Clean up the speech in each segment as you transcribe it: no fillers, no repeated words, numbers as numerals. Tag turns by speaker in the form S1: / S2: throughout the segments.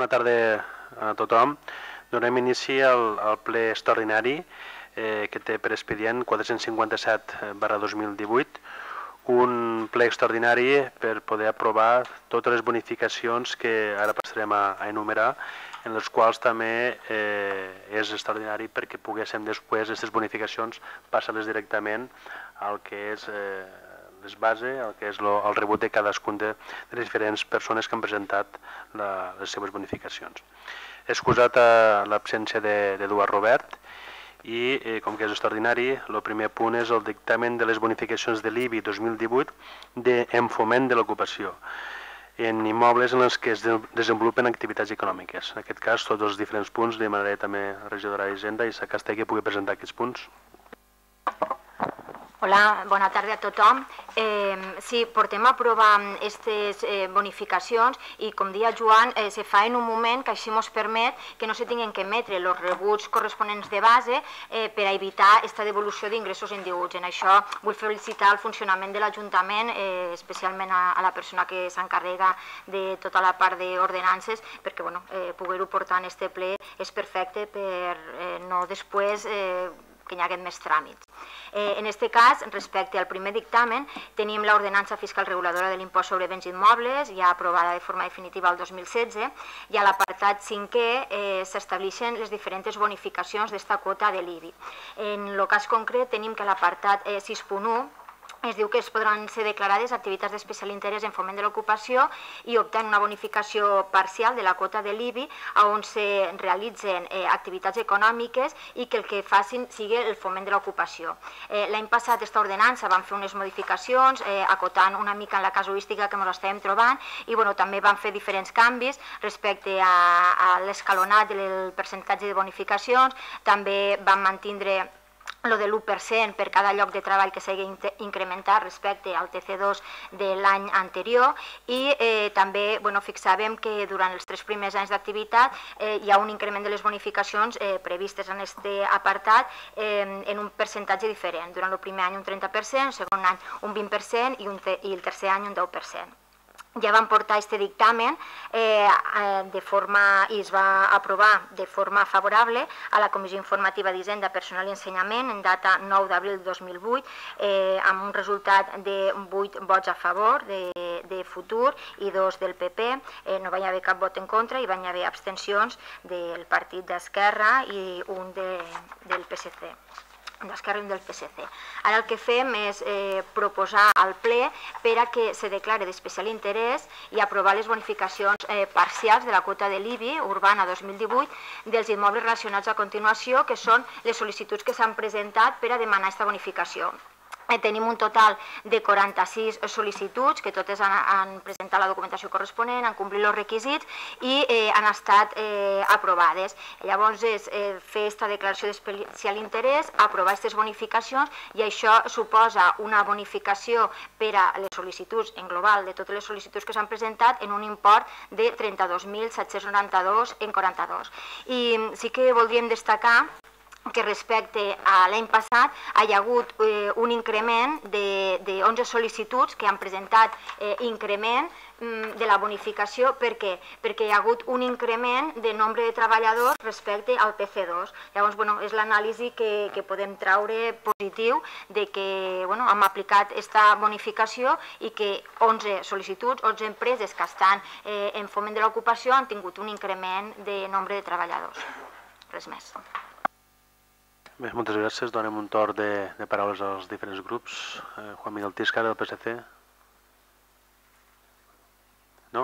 S1: tarda a tothom. Donem inici al ple extraordinari que té per expedient 457/2018, un ple extraordinari per poder aprovar totes les bonificacions que ara passarem a enumerar, en les quals també és extraordinari perquè poguéssim després aquestes bonificacions passar-les directament al que és les bases, el que és el rebut de cadascun de les diferents persones que han presentat les seves bonificacions. Excusat l'absència d'Eduard Robert i, com que és extraordinari, el primer punt és el dictamen de les bonificacions de l'IBI 2018 en foment de l'ocupació en immobles en els que es desenvolupen activitats econòmiques. En aquest cas, tots els diferents punts, demanaré també a la regidora d'Hisenda, Isa Castell, que pugui presentar aquests punts.
S2: Hola, bona tarda a tothom. Sí, portem a aprovar aquestes bonificacions i, com deia Joan, se fa en un moment que així ens permet que no se tinguin que emetre els rebuts corresponents de base per a evitar aquesta devolució d'ingressos indeguts. En això vull felicitar el funcionament de l'Ajuntament, especialment a la persona que s'encarrega de tota la part d'ordenances, perquè poder-ho portar en aquest ple és perfecte per no després que hi hagi més tràmits. En aquest cas, respecte al primer dictamen, tenim l'ordenança fiscal reguladora de l'impost sobre béns immobles, ja aprovada de forma definitiva el 2016, i a l'apartat 5è s'estableixen les diferents bonificacions d'esta quota de l'IBI. En el cas concret tenim que l'apartat 6.1 es diu que es podran ser declarades activitats d'especial interès en foment de l'ocupació i optar una bonificació parcial de la quota de l'IBI on se realitzen activitats econòmiques i que el que facin sigui el foment de l'ocupació. L'any passat aquesta ordenança van fer unes modificacions acotant una mica en la casuística que ens estàvem trobant i també van fer diferents canvis respecte a l'escalonat del percentatge de bonificacions, també van mantindre el de l'1% per cada lloc de treball que s'hagi incrementat respecte al TC2 de l'any anterior i també fixàvem que durant els 3 primers anys d'activitat hi ha un increment de les bonificacions previstes en aquest apartat en un percentatge diferent. Durant el primer any un 30%, el segon any un 20% i el tercer any un 10%. Ja vam portar aquest dictamen i es va aprovar de forma favorable a la Comissió Informativa d'Hisenda, Personal i Ensenyament en data 9 d'abril de 2008 amb un resultat de 8 vots a favor de Futur i 2 del PP. No va haver cap vot en contra i van haver abstencions del Partit d'Esquerra i un del PSC. d'Esquerra i del PSC. Ara el que fem és proposar al ple per a que se declare d'especial interès i aprovar les bonificacions parcials de la quota de l'IBI urbana 2018 dels immobles relacionats a continuació, que són les sol·licituds que s'han presentat per a demanar aquesta bonificació. Tenim un total de 46 sol·licituds que totes han presentat la documentació corresponent, han complit els requisits i han estat aprovades. Llavors és fer aquesta declaració d'especial interès, aprovar aquestes bonificacions i això suposa una bonificació per a les sol·licituds en global de totes les sol·licituds que s'han presentat en un import de 32.792,42. I sí que voldríem destacar que respecte a l'any passat hi ha hagut un increment de 11 sol·licituds que han presentat increment de la bonificació. Per què? Perquè hi ha hagut un increment de nombre de treballadors respecte al PC2. Llavors, és l'anàlisi que podem traure positiu de que hem aplicat aquesta bonificació i que 11 sol·licituds, 11 empreses que estan en foment de l'ocupació han tingut un increment de nombre de treballadors. Res més.
S1: Bé, moltes gràcies. Donem un torn de paraules als diferents grups. Juan Miguel Tiscar, del PSC. No?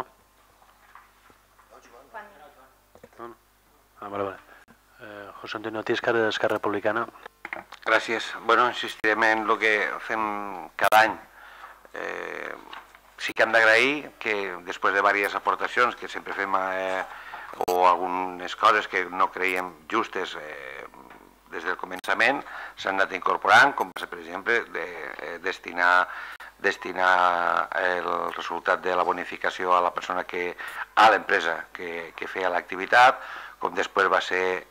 S1: No? Vale. José Antonio Tiscar, d'Esquerra Republicana.
S3: Gràcies. Insistirem en el que fem cada any. Sí que hem d'agrair que després de diverses aportacions que sempre fem o algunes coses que no creiem justes des del començament s'han anat incorporant, com per exemple destinar el resultat de la bonificació a la persona a l'empresa que feia l'activitat, com després va ser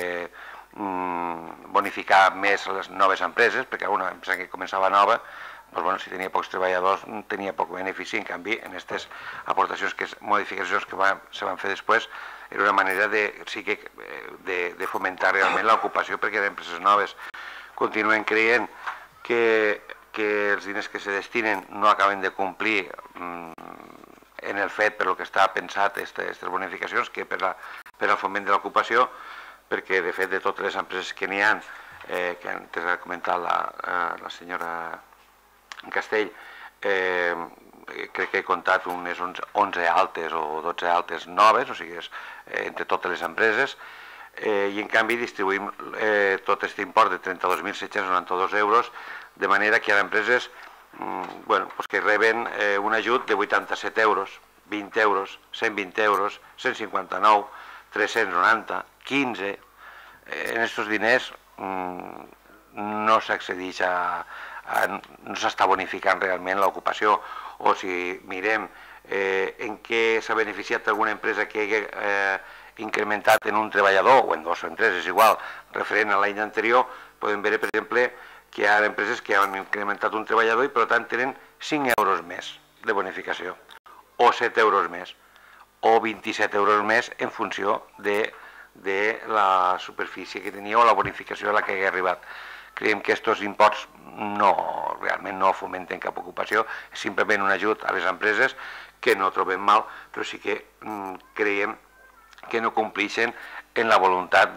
S3: bonificar més les noves empreses, perquè una empresa que començava nova, si tenia pocs treballadors tenia poc benefici. En canvi, en aquestes aportacions, modificacions que se van fer després, era una manera de fomentar realment l'ocupació perquè eren empreses noves. Continuem creient que els diners que se destinen no acaben de complir en el fet per el que està pensat aquestes bonificacions, que per al foment de l'ocupació, perquè de fet de totes les empreses que n'hi ha, que antes ha comentat la senyora Castell, crec que he comptat unes 11 altes o 12 altes noves, o sigui, entre totes les empreses, i en canvi distribuïm tot aquest import de 32.792 euros, de manera que hi ha empreses que reben un ajut de 87 euros, 20 euros, 120 euros, 159, 390, 15. En aquests diners no s'accedeix no s'està bonificant realment l'ocupació, o si mirem en què s'ha beneficiat alguna empresa que hagi incrementat en un treballador, o en dos o en tres, és igual, referent a l'any anterior, podem veure, per exemple, que hi ha empreses que han incrementat un treballador i per tant tenen 5 euros més de bonificació, o 7 euros més, o 27 euros més en funció de la superfície que tenia o la bonificació a la que hagi arribat. Creiem que aquests imports realment no fomenten cap ocupació, és simplement un ajut a les empreses que no trobem mal, però sí que creiem que no compleixen en la voluntat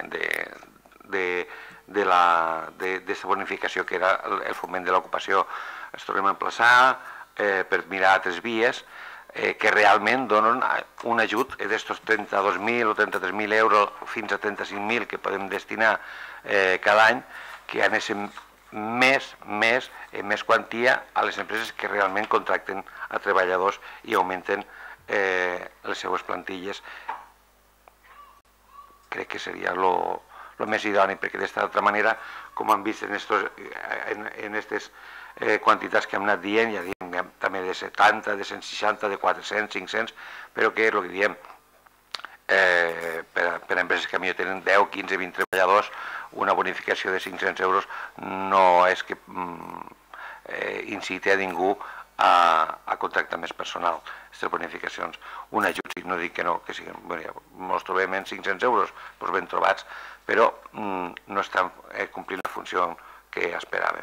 S3: d'aquesta bonificació que era el foment de l'ocupació. Ens tornem a emplaçar per mirar altres vies que realment donen un ajut d'estos 32.000 o 33.000 euros fins a 35.000 que podem destinar cada any, que anessin més quantia a les empreses que realment contracten a treballadors i augmenten les seues plantilles. Crec que seria el més idoni, perquè d'esta altra manera, com hem vist en aquestes quantitats que hem anat dient, ja diem també de 70, de 160, de 400, 500, però que és el que diem, per a empreses que potser tenen 10, 15, 20 treballadors, una bonificació de 500 euros no és que inciti a ningú a contractar més personal. Aquestes bonificacions, un ajut, no dic que no, que ens trobem en 500 euros, doncs ben trobats, però no estan complint la funció que esperàvem.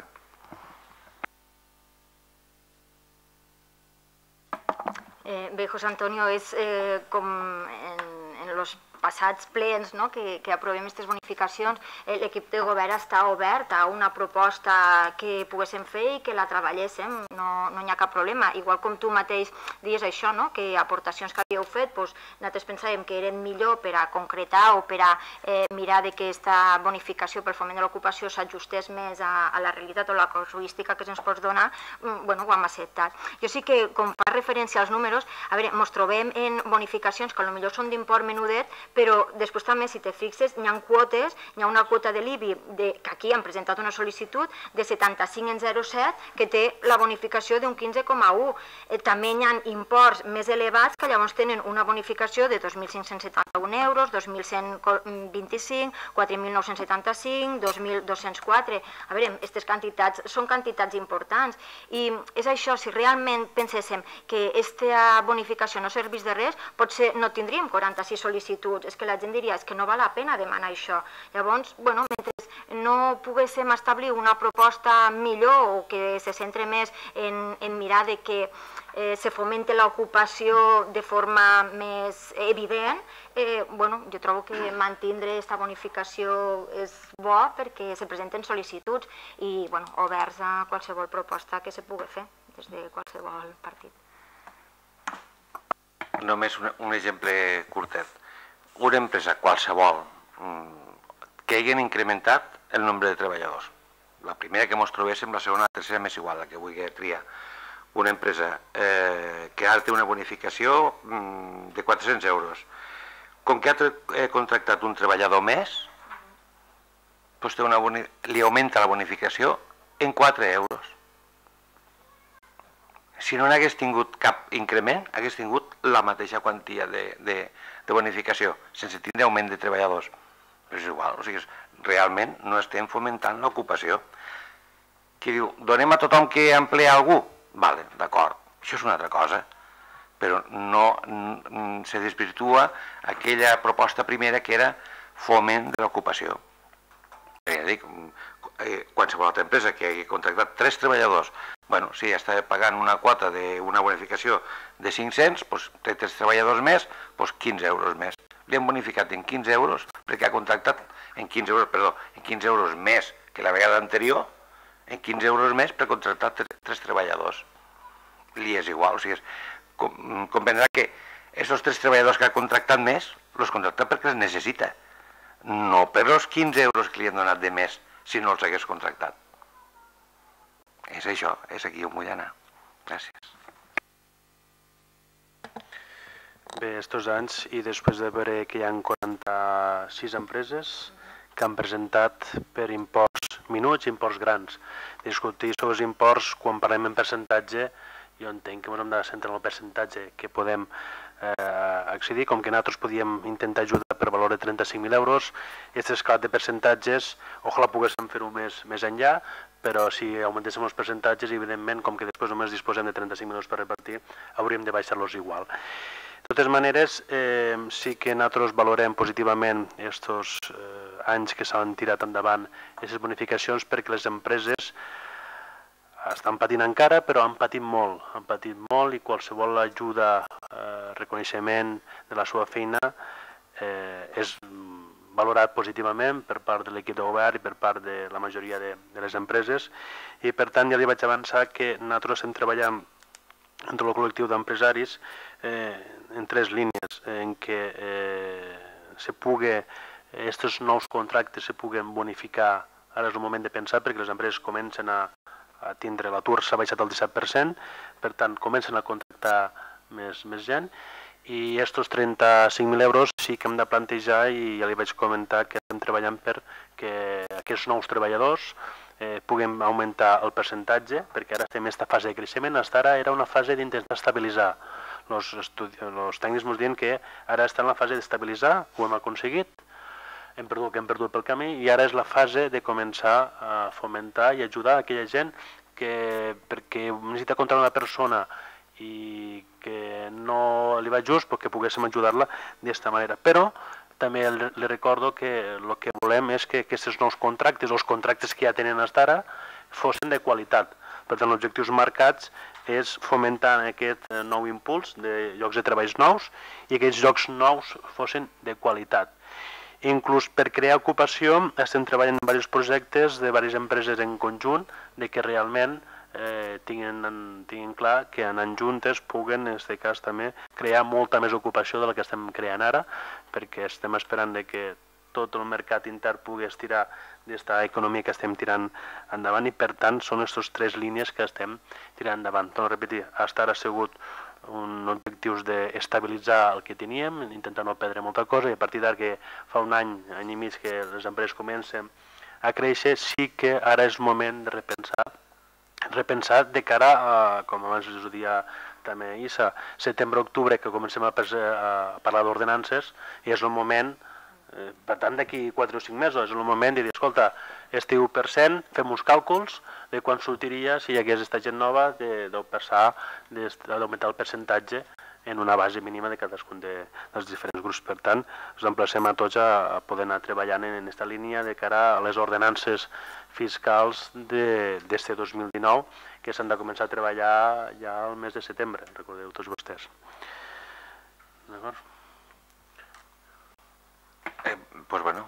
S2: Bé, José Antonio, és com en els passats plens que aprovem aquestes bonificacions, l'equip de govern està obert a una proposta que poguéssim fer i que la treballéssim, no hi ha cap problema. Igual com tu mateix dius això, que aportacions que havíeu fet, nosaltres pensàvem que eren millor per a concretar o per a mirar que aquesta bonificació pel foment de l'ocupació s'ajustés més a la realitat o la casuística que se'ns pot donar, ho hem acceptat. Jo sí que, com fa referència als números, ens trobem en bonificacions que potser són d'import menudet, però després també, si te fixes, hi ha quotes, hi ha una quota de l'IBI, que aquí han presentat una sol·licitud de 75 en 0,7, que té la bonificació d'un 15,1. També hi ha imports més elevats que llavors tenen una bonificació de 2.571 euros, 2.125, 4.975, 2.204. A veure, aquestes quantitats són quantitats importants. I és això, si realment penséssim que aquesta bonificació no servís de res, potser no tindríem 46 sol·licituds. És que la gent diria, és que no val la pena demanar això. Llavors, mentre no poguéssim establir una proposta millor o que se centre més en mirar que se fomente l'ocupació de forma més evident, jo trobo que mantindre aquesta bonificació és bo perquè se presenten sol·licituds i oberts a qualsevol proposta que se pugui fer des de qualsevol partit.
S3: Només un exemple curtet. Una empresa qualsevol que hagin incrementat el nombre de treballadors. La primera que ens trobéssim, la segona, la tercera, m'és igual, la que vulgui triar. Una empresa que ara té una bonificació de 400 euros. Com que ha contractat un treballador més, li augmenta la bonificació en 4 euros. Si no n'hagués tingut cap increment, hagués tingut la mateixa quantia de bonificació, sense tindre augment de treballadors. Però és igual, o sigui, realment no estem fomentant l'ocupació. Qui diu, donem a tothom que emplea algú? Vale, d'acord, això és una altra cosa. però no se desvirtua aquella proposta primera que era foment de l'ocupació. Ja dic, qualsevol altra empresa que hagi contractat 3 treballadors, bueno, si està pagant una quota d'una bonificació de 500, doncs té 3 treballadors més, doncs 15 euros més. Li han bonificat en 15 euros perquè ha contractat en 15 euros més que la vegada anterior, en 15 euros més per contractar 3 treballadors. Li és igual, o sigui, comprendrà que aquests 3 treballadors que ha contractat més, els contracta perquè els necessita, no per els 15 euros que li han donat de més si no els hagués contractat. És això, és aquí on vull anar. Gràcies.
S1: Bé, estos anys, i després de veure que hi ha 46 empreses que han presentat per imports minuts i imports grans. Discutir sobre els imports, quan parlem en percentatge, jo entenc que ens hem de centrar en el percentatge que podem accedir, com que nosaltres podíem intentar ajudar per valor de 35.000 euros. Aquest esclat de percentatges, ojalà poguéssim fer-ho més enllà, però si augmentéssim els percentatges, evidentment, com que després només disposem de 35.000 euros per repartir, hauríem de baixar-los igual. De totes maneres, sí que nosaltres valorem positivament aquests anys que s'han tirat endavant aquestes bonificacions, perquè les empreses estan patint encara, però han patit molt i qualsevol ajuda, reconeixement de la seva feina és valorat positivament per part de l'equip de govern i per part de la majoria de les empreses, i per tant ja li vaig avançar que nosaltres estem treballant entre el col·lectiu d'empresaris en 3 línies, en què aquests nous contractes se puguen bonificar. Ara és el moment de pensar, perquè les empreses comencen a tindre l'atur, s'ha baixat el 17%, per tant comencen a contractar més gent, i aquests 35.000 euros sí que hem de plantejar, i ja li vaig comentar que estem treballant perquè aquests nous treballadors puguem augmentar el percentatge, perquè ara estem en aquesta fase de creixement. Fins ara era una fase d'intentar estabilitzar. Els tècnics ens diuen que ara està en la fase d'estabilitzar, ho hem aconseguit, hem perdut el que hem perdut pel camí, i ara és la fase de començar a fomentar i ajudar aquella gent que, perquè necessita contractar una persona i que no li va just, perquè poguéssim ajudar-la d'aquesta manera. Però també li recordo que el que volem és que aquests nous contractes, els contractes que ja tenen fins ara, fossin de qualitat. Per tant, els objectius marcats és fomentar aquest nou impuls de llocs de treballs nous, i aquests llocs nous fossin de qualitat. Inclús per crear ocupació estem treballant en diversos projectes de diverses empreses en conjunt, de que realment tinguin clar que anant juntes puguen, en aquest cas també, crear molta més ocupació de la que estem creant ara, perquè estem esperant que tot el mercat intern pugui estirar d'aquesta economia que estem tirant endavant, i per tant són aquestes 3 línies que estem tirant endavant. Torno a repetir, fins ara ha sigut un objectiu d'estabilitzar el que teníem, intentar no perdre molta cosa, i a partir d'ara, que fa un any i mig que les empreses comencen a créixer, sí que ara és moment de repensar de cara a, com abans us ho dia també Issa, setembre-octubre, que comencem a parlar d'ordenances, i és el moment, per tant d'aquí 4 o 5 mesos, és el moment de dir, escolta, este 1%, fem uns càlculs de quan sortiria si hi hagués aquesta gent nova d'augmentar el percentatge en una base mínima de cadascun dels diferents grups. Per tant, us emplacem a tots a poder anar treballant en aquesta línia de cara a les ordenances fiscals d'este 2019, que s'han de començar a treballar ja al mes de setembre, recordeu tots vostès. D'acord?
S3: Doncs bueno,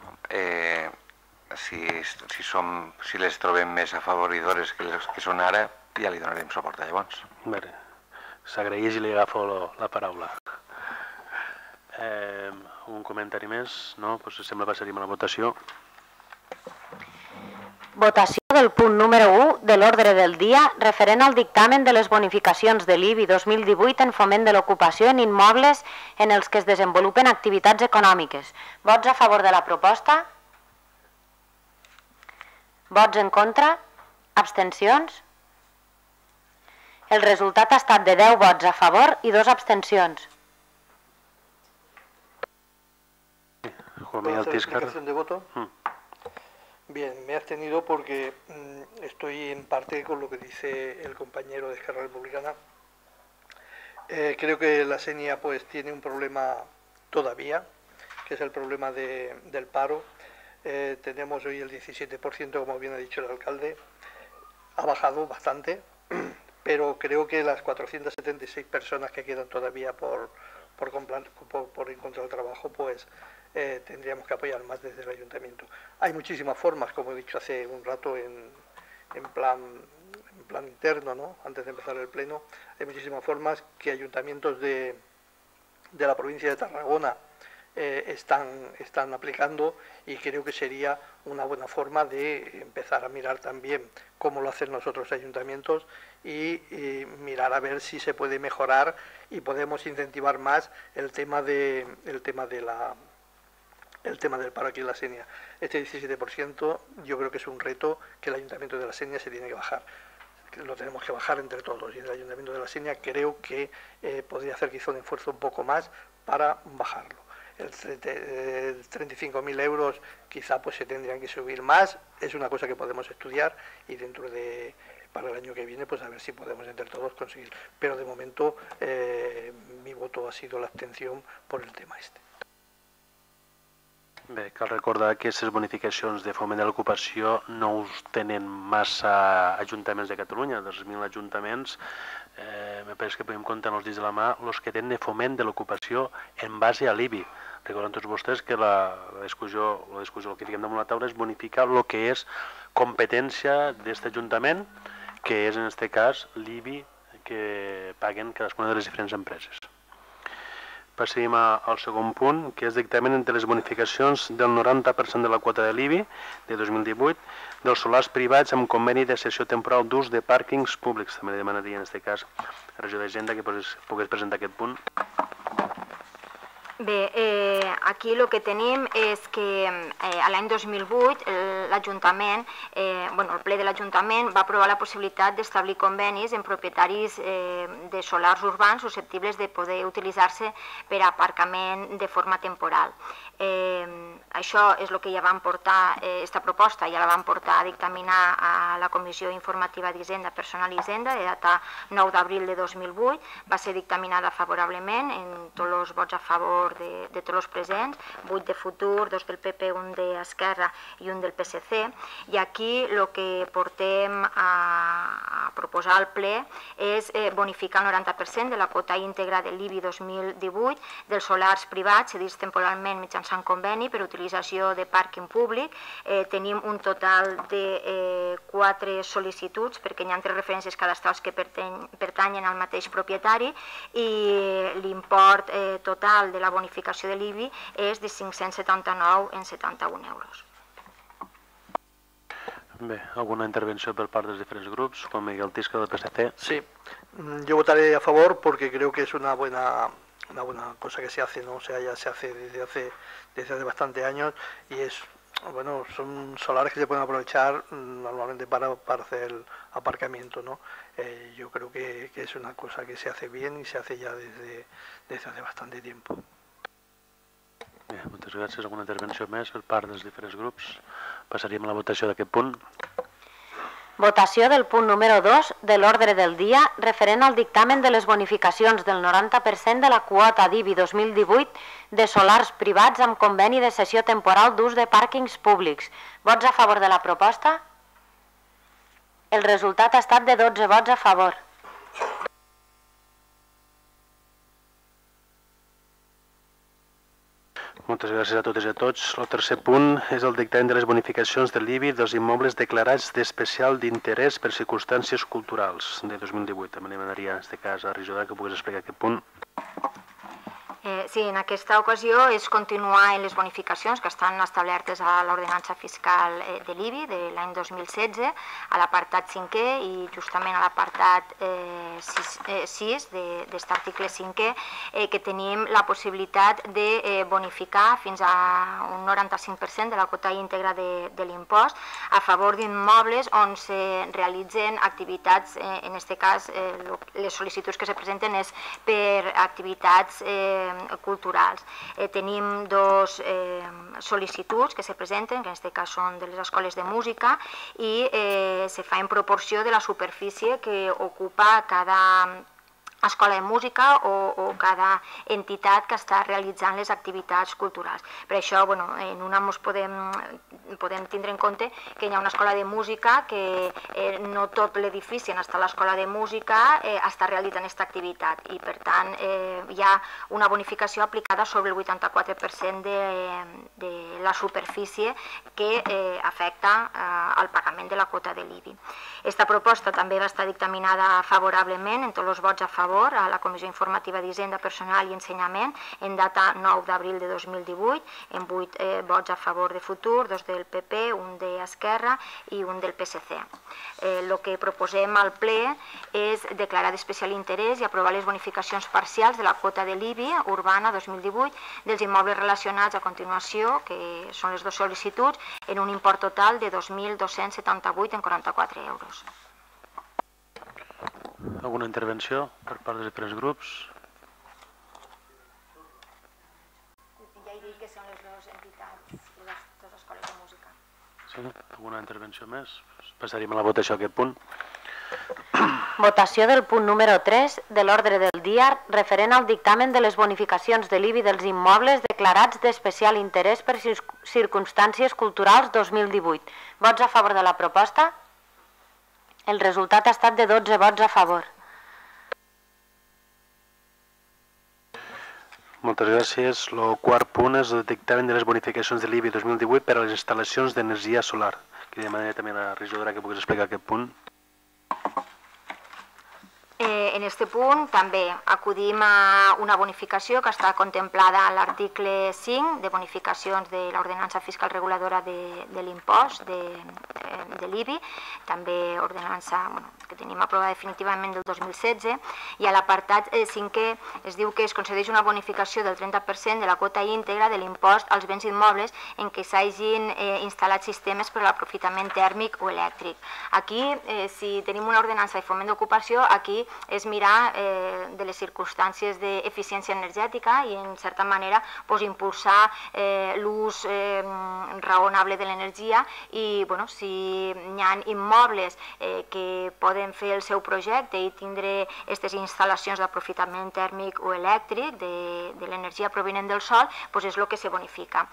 S3: si les trobem més afavoridores que les que són ara, ja li donarem suport a llavors.
S1: Bé, s'agraeix i li agafo la paraula. Un comentari més? No? Doncs sembla que passaríem a la votació.
S2: Votació del punt número 1 de l'ordre del dia referent al dictamen de les bonificacions de l'IBI 2018 en foment de l'ocupació en immobles en els que es desenvolupen activitats econòmiques. Vots a favor de la proposta? Vots en contra? Abstencions? El resultat ha estat de 10 vots a favor i 2 abstencions.
S4: ¿Puedo hacer explicación de voto? Bien, me he abstenido porque estoy en parte con lo que dice el compañero de Esquerra Republicana. Creo que la Sénia pues tiene un problema todavía, que es el problema del paro. Tenemos hoy el 17%, como bien ha dicho el alcalde, ha bajado bastante, pero creo que las 476 personas que quedan todavía por encontrar trabajo, pues tendríamos que apoyar más desde el ayuntamiento. Hay muchísimas formas, como he dicho hace un rato en plan interno, ¿no? Antes de empezar el pleno, hay muchísimas formas que ayuntamientos de la provincia de Tarragona están aplicando, y creo que sería una buena forma de empezar a mirar también cómo lo hacen los otros ayuntamientos y mirar a ver si se puede mejorar y podemos incentivar más el tema del paro aquí en la Sénia. Este 17% yo creo que es un reto que el Ayuntamiento de la Sénia se tiene que bajar. Lo tenemos que bajar entre todos, y el Ayuntamiento de la Sénia creo que podría hacer quizá un esfuerzo un poco más para bajarlo. El 35.000 euros quizá pues se tendrían que subir más, es una cosa que podemos estudiar y para el año que viene pues a ver si podemos entre todos conseguir. Pero de momento mi voto ha sido la abstención por el tema este.
S1: Bé, cal recordar que aquestes bonificacions de foment de l'ocupació no us tenen massa ajuntaments de Catalunya. Dels 1.000 ajuntaments, me pareix que podem comptar els dits de la mà els que tenen de foment de l'ocupació en base a l'IBI. Recordem tots vostès que la discussió, el que fiquem damunt la taula és bonificar el que és competència d'aquest ajuntament, que és en aquest cas l'IBI que paguen cadascuna de les diferents empreses. Passaríem al segon punt, que és dictamen entre les bonificacions del 90% de la quota de l'IBI de 2018 dels solars privats amb conveni de cessió temporal d'ús de pàrquings públics. També li demanaria en aquest cas a la regió d'Hisenda que pogués presentar aquest punt.
S2: Bé, aquí el que tenim és que l'any 2008 l'Ajuntament, el ple de l'Ajuntament va aprovar la possibilitat d'establir convenis en propietaris de solars urbans susceptibles de poder utilitzar-se per a aparcament de forma temporal. Això és el que ja vam portar, aquesta proposta ja la vam portar a dictaminar a la Comissió Informativa d'Hisenda, Personal i Hisenda, de data 9 d'abril de 2008, va ser dictaminada favorablement, en tots els vots a favor de tots els presents, 8 de Futur, 2 del PP, 1 d'Esquerra i 1 del PSC, i aquí el que portem a proposar al ple és bonificar el 90% de la quota íntegra de l'IBI 2018 dels solars privats cedits temporalment mitjançant conveni per utilització de pàrquing públic. Tenim un total de 4 sol·licituds perquè hi ha 3 referències cadastrals que pertanyen al mateix propietari i l'import total de la bonificació de l'IBI és de 579,71 euros.
S1: Bé, alguna intervenció per part dels diferents grups, com Miguel Tisca del PSC?
S4: Sí, yo votaré a favor porque creo que es una buena cosa que se hace, ¿no? O sea, ya se hace desde hace bastante años y son solares que se pueden aprovechar normalmente para hacer el aparcamiento, ¿no? Yo creo que es una cosa que se hace bien y se hace ya desde hace bastante tiempo.
S1: Bé, moltes gràcies. Alguna intervenció més per part dels diferents grups? Passaríem a la votació d'aquest punt.
S5: Votació del punt número 2 de l'ordre del dia referent al dictamen de les bonificacions del 90% de la quota d'IBI 2018 de solars privats amb conveni de cessió temporal d'ús de pàrquings públics. Vots a favor de la proposta? El resultat ha estat de 12 vots a favor.
S1: Moltes gràcies a totes i a tots. El tercer punt és el dictamen de les bonificacions de l'IBI dels immobles declarats d'especial d'interès per circumstàncies culturals de 2018. També li demanaria, en aquest cas, a Rijoda que pogués explicar aquest punt.
S2: Sí, en aquesta ocasió és continuar en les bonificacions que estan establertes a l'ordenança fiscal de l'IBI de l'any 2016, a l'apartat 5è i justament a l'apartat 6 d'aquest article 5è, que tenim la possibilitat de bonificar fins a un 95% de la quota íntegra de l'impost a favor d'immobles on se realitzen activitats, en aquest cas les sol·licituds que se presenten és per activitats culturals. Tenim 2 sol·licituds que se presenten, que en aquest cas són de les escoles de música, i se fa en proporció de la superfície que ocupa cada escola de música o cada entitat que està realitzant les activitats culturals. Per això, en una ens podem tindre en compte que hi ha una escola de música que no tot l'edifici on està l'escola de música està realitzant aquesta activitat i, per tant, hi ha una bonificació aplicada sobre el 84% de la superfície que afecta al pagament de la quota de l'IBI. Aquesta proposta també va estar dictaminada favorablement en tots els vots a favor a la Comissió Informativa d'Hisenda, Personal i Ensenyament en data 9 d'abril de 2018, en 8 vots a favor de Futur, 2 del PP, un d'Esquerra i un del PSC. El que proposem al ple és declarar d'especial interès i aprovar les bonificacions parcials de la quota de l'IBI urbana 2018 dels immobles relacionats a continuació, que són les dues sol·licituds, en un import total de 2.278,44 euros.
S1: Alguna intervenció per part dels diferents grups?
S2: Ja he dit que són les dues entitats, les dues escoles de música.
S1: Sí? Alguna intervenció més? Passaríem a la votació a aquest punt.
S5: Votació del punt número 3 de l'ordre del dia referent al dictamen de les bonificacions de l'IBI dels immobles declarats d'especial interès per circumstàncies culturals 2018. Vots a favor de la proposta? El resultat ha estat de 12 vots a favor.
S1: Moltes gràcies. El quart punt és el dictamen de les bonificacions de l'IBI 2018 per a les instal·lacions d'energia solar. Que demanaria també a la regidora que puguis explicar aquest punt.
S2: En aquest punt també acudim a una bonificació que està contemplada a l'article 5 de bonificacions de l'ordenança fiscal reguladora de l'impost de l'IBI, també ordenança que tenim aprovada definitivament del 2016, i a l'apartat 5è es diu que es concedeix una bonificació del 30% de la quota íntegra de l'impost als béns immobles en què s'hagin instal·lat sistemes per a l'aprofitament tèrmic o elèctric. Aquí, si tenim una ordenança de foment d'ocupació, aquí és mirar de les circumstàncies d'eficiència energètica i, en certa manera, impulsar l'ús raonable de l'energia i, si hi ha immobles que poden fer el seu projecte i tindre aquestes instal·lacions d'aprofitament tèrmic o elèctric de l'energia provinent del sol, és el que se bonifica.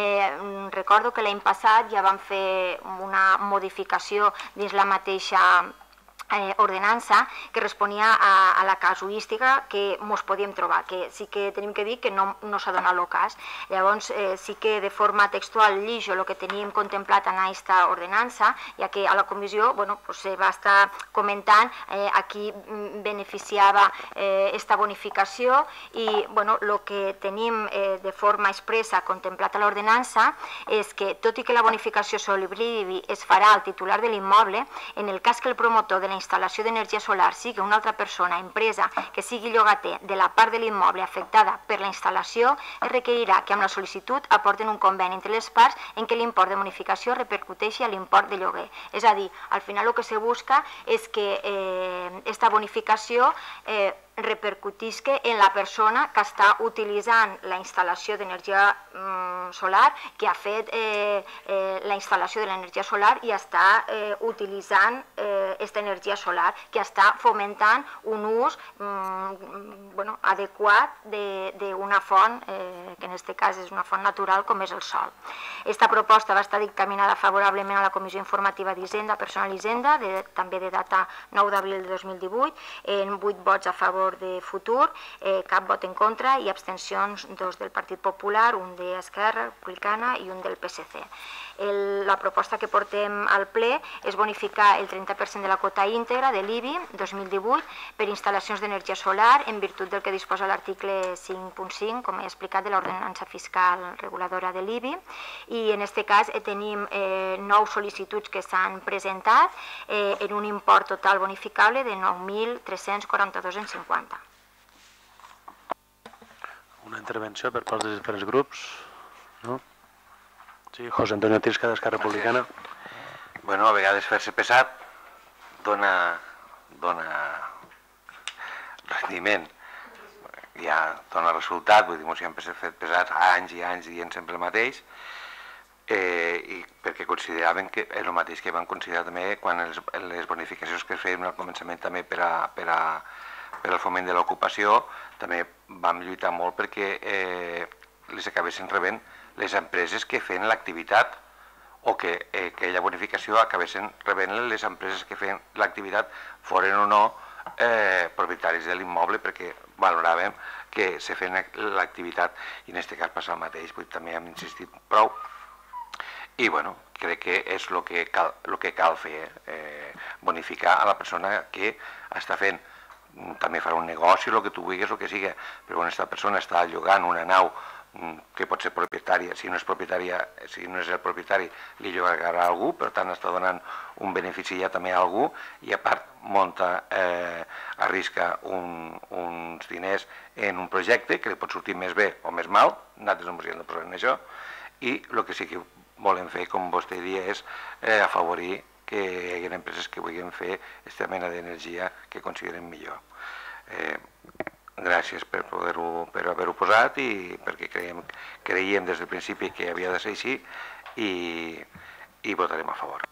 S2: Recordo que l'any passat ja vam fer una modificació dins la mateixa ordenança que responia a la casuística que ens podíem trobar, que sí que tenim que dir que no s'ha donat el cas. Llavors sí que de forma textual llijo el que teníem contemplat en aquesta ordenança, ja que a la comissió se va estar comentant a qui beneficiava aquesta bonificació i el que tenim de forma expressa contemplat a l'ordenança és que, tot i que la bonificació sobre l'IBI es farà al titular de l'immoble, en el cas que el promotor de la instal·lació d'energia solar sigui una altra persona, empresa, que sigui llogater de la part de l'immoble afectada per la instal·lació, es requerirà que amb la sol·licitud aporten un conveni entre les parts en què l'import de bonificació repercuteixi a l'import de lloguer. És a dir, al final el que se busca és que aquesta bonificació repercutisca en la persona que està utilitzant la instal·lació d'energia solar, que ha fet la instal·lació de l'energia solar i està utilitzant aquesta energia solar, que està fomentant un ús adequat d'una font, que en aquest cas és una font natural com és el sol. Aquesta proposta va estar dictaminada favorablement a la Comissió Informativa d'Hisenda, Personal i Hisenda, també de data 9 d'abril de 2018, en 8 vots a favor de Futur, cap vot en contra i abstencions, 2 del Partit Popular, un d'Esquerra Republicana i un del PSC. La proposta que portem al ple és bonificar el 30% de la quota íntegra de l'IBI 2018 per instal·lacions d'energia solar en virtut del que disposa l'article 5.5, com he explicat, de l'ordenança fiscal reguladora de l'IBI, i en aquest cas tenim 9 sol·licituds que s'han presentat en un import total bonificable de 9.342,50.
S1: Una intervenció per part dels diferents grups? No? Sí, José Antonio Tisca, d'Esquerra Republicana.
S3: Bueno, a vegades fer-se pesat dona rendiment, ja dona resultat, vull dir, ens hem fet pesats anys i anys dient sempre el mateix, i perquè consideraven que és el mateix que van considerar també quan les bonificacions que fèiem al començament també per a per al foment de l'ocupació, també vam lluitar molt perquè les acabessin rebent les empreses que feien l'activitat, o que aquella bonificació acabessin rebent les empreses que feien l'activitat, foren o no propietaris de l'immoble, perquè valoràvem que se feien l'activitat, i en aquest cas passa el mateix, també hem insistit prou, i bueno, crec que és el que cal fer, bonificar a la persona que està fent, també farà un negoci, el que tu vulguis, el que sigui, però quan aquesta persona està llogant una nau que pot ser propietària, si no és el propietari, li llogarà a algú, per tant està donant un benefici ja també a algú, i a part arrisca uns diners en un projecte que li pot sortir més bé o més mal, nosaltres no ens hem de posar en això, i el que sí que volem fer, com vostè dia, és afavorir que hi hagi empreses que vulguin fer aquesta mena d'energia que consideren millor. Gràcies per haver-ho posat i perquè creiem des del principi que havia de ser així i votarem a favor.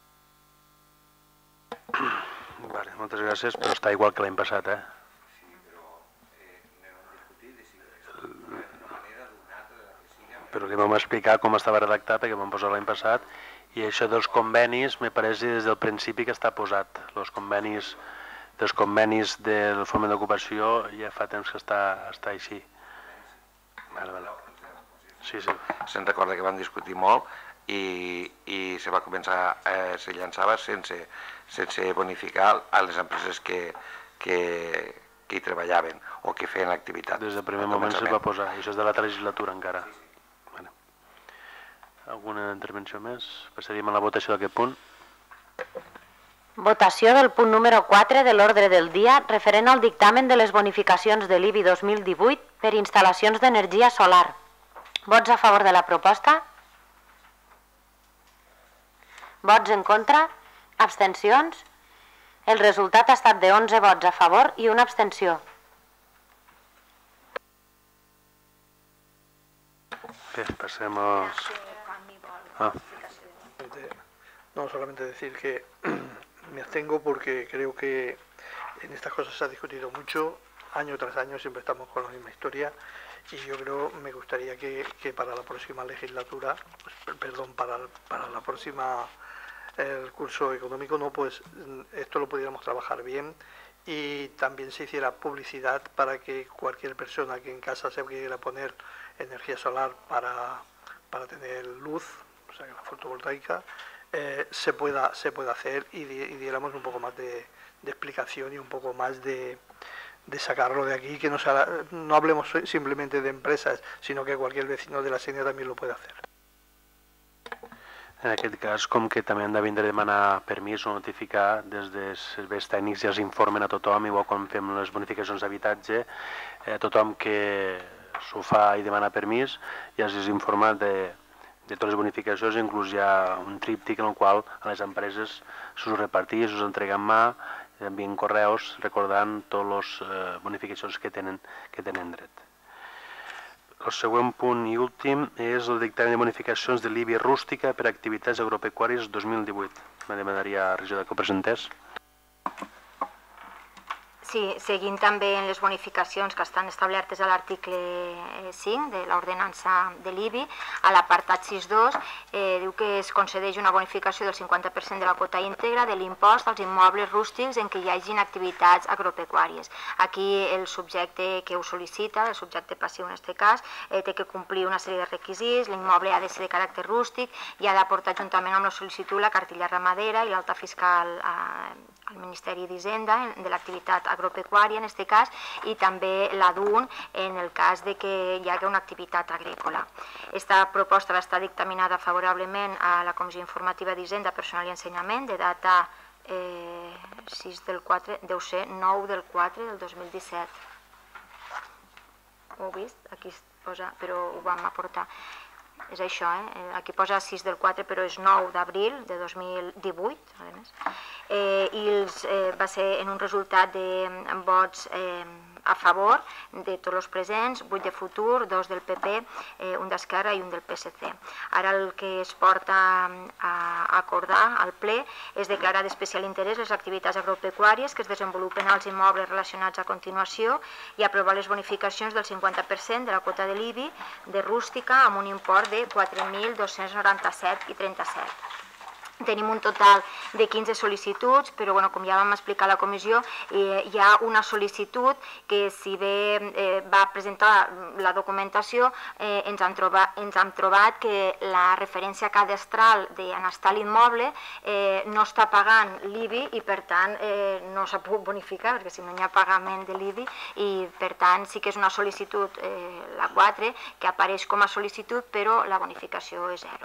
S1: Moltes gràcies, però està igual que l'any passat, eh? Però li vam explicar com estava redactat, perquè vam posar l'any passat, i això dels convenis, me pareix des del principi que està posat. Els convenis del foment d'ocupació ja fa temps que està així. Sí.
S3: Se'n recorda que vam discutir molt i se va començar, se llançava sense bonificar a les empreses que hi treballaven o que feien l'activitat.
S1: Des del primer moment se va posar, i això és de l'altra legislatura encara. Alguna intervenció més? Passaríem a la votació d'aquest punt.
S5: Votació del punt número 4 de l'ordre del dia referent al dictamen de les bonificacions de l'IBI 2018 per instal·lacions d'energia solar. Vots a favor de la proposta? Vots en contra? Abstencions? El resultat ha estat de 11 vots a favor i una abstenció.
S1: Bé, passemos...
S4: No, solamente decir que me abstengo porque creo que en estas cosas se ha discutido mucho, año tras año siempre estamos con la misma historia, y yo creo, me gustaría que para la próxima legislatura, para la próxima, el curso económico, no, pues esto lo pudiéramos trabajar bien y también se hiciera publicidad para que cualquier persona que en casa se quiera poner energía solar para tener luz, o sea, la fotovoltaica, se pueda hacer y diéramos un poco más de explicación y un poco más de sacarlo de aquí, que no hablemos simplemente de empresas, sino que cualquier vecino de la Sénia también lo puede hacer.
S1: En aquest cas, com que també han de vindre a demanar permís o notificar, des dels serveis tècnics ja s'informen a tothom, igual quan fem les bonificacions d'habitatge, tothom que s'ho fa i demana permís ja s'és informat de totes les bonificacions, inclús hi ha un tríptic en el qual a les empreses s'us repartís, s'us entrega en mà, envien correus recordant totes les bonificacions que tenen dret. El següent punt i últim és el dictamen de bonificacions de l'IBI rústica per a activitats agropecuàries 2018. Me demanaria, regidor, que ho presentés.
S2: Sí, seguint també en les bonificacions que estan establertes a l'article 5 de l'ordenança de l'IBI, a l'apartat 6.2 diu que es concedeix una bonificació del 50% de la quota íntegra de l'impost als immobles rústics en què hi hagin activitats agropecuàries. Aquí el subjecte que ho sol·licita, el subjecte passiu en aquest cas, té que complir una sèrie de requisits, l'immoble ha de ser de caràcter rústic i ha d'aportar juntament amb la sol·licitud la cartilla ramadera i l'alta fiscal al Ministeri d'Hisenda de l'activitat agropecuària en aquest cas, i també la DUN en el cas de que hi hagi una activitat agrícola. Aquesta proposta va estar dictaminada favorablement a la Comissió Informativa d'Hisenda, Personal i Ensenyament de data 6 del 4, deu ser 9 del 4 del 2017. Ho heu vist? Aquí es posa, però ho vam aportar. És això, aquí posa 6 del 4, però és 9 d'abril de 2018, a més. I va ser en un resultat de vots a favor de tots els presents, 8 de Futur, 2 del PP, un d'Esquerra i un del PSC. Ara el que es porta a acordar al ple és declarar d'especial interès les activitats agropecuàries que es desenvolupen als immobles relacionats a continuació i aprovar les bonificacions del 50% de la quota de l'IBI de rústica amb un import de 4.297,37. Tenim un total de 15 sol·licituds, però com ja vam explicar a la comissió, hi ha una sol·licitud que si bé va presentar la documentació, ens han trobat que la referència cadastral d'on està l'immoble no està pagant l'IBI i per tant no s'ha pogut bonificar, perquè si no hi ha pagament de l'IBI, i per tant sí que és una sol·licitud, la 4, que apareix com a sol·licitud, però la bonificació és 0.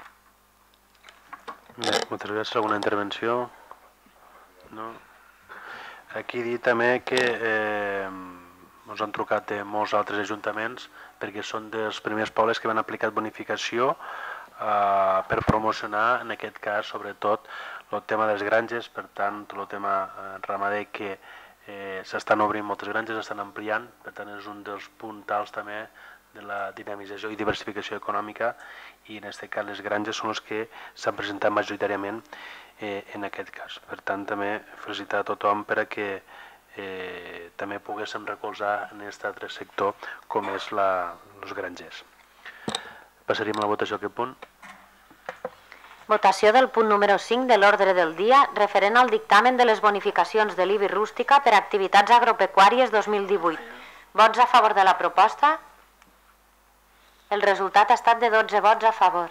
S1: Moltes gràcies. Alguna intervenció? No? Aquí dir també que ens han trucat de molts altres ajuntaments perquè són dels primers pobles que van aplicar bonificació per promocionar, en aquest cas, sobretot, el tema de les granges, per tant, tot el tema ramader que s'estan obrint moltes granges, s'estan ampliant, per tant, és un dels puntals també de la dinamització i diversificació econòmica, i en aquest cas les granges són les que s'han presentat majoritàriament en aquest cas. Per tant, també felicitar a tothom per que també poguéssim recolzar en aquest altre sector com és els grangers. Passaríem a la votació a aquest punt.
S5: Votació del punt número 5 de l'ordre del dia referent al dictamen de les bonificacions de l'IBI rústica per a activitats agropecuàries 2018. Vots a favor de la proposta? El resultat ha estat de 12 vots a favor.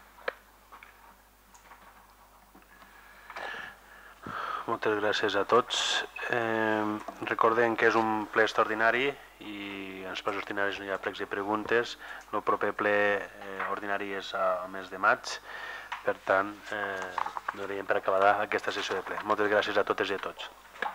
S1: Moltes gràcies a tots. Recordem que és un ple extraordinari i en els plens ordinaris no hi ha pregs i preguntes. El proper ple ordinari és al mes de maig. Per tant, donaríem per acabada aquesta sessió de ple. Moltes gràcies a totes i a tots.